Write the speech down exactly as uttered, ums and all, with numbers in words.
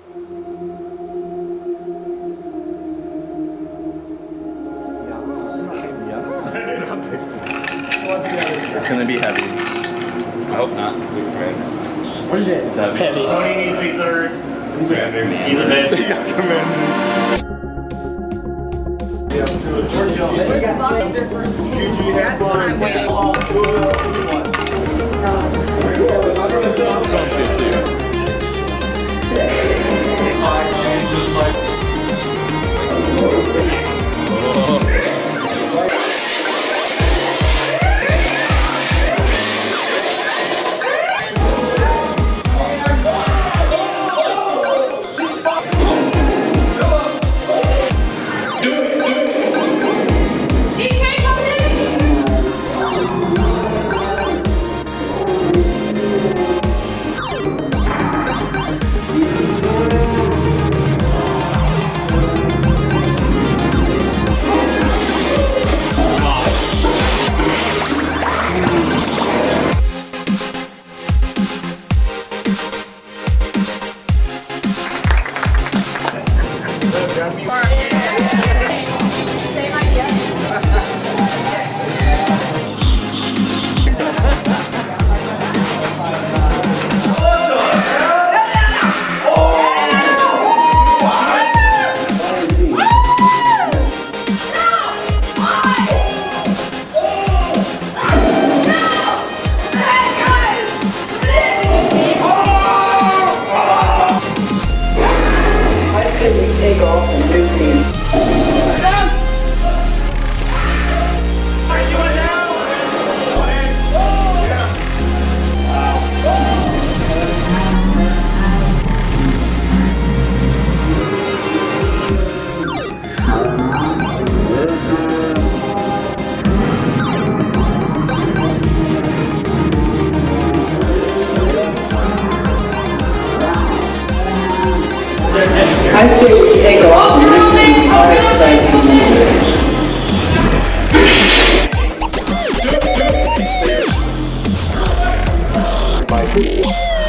It's gonna be heavy. I hope not. What is it? It's heavy. Heavy. Tony needs to be third. Commander. He's a bitch. Yeah, Commander. Where's the box under first? That's what I'm waiting for. Sounds good too. Same idea. Take off in fifteen. I say we take off. By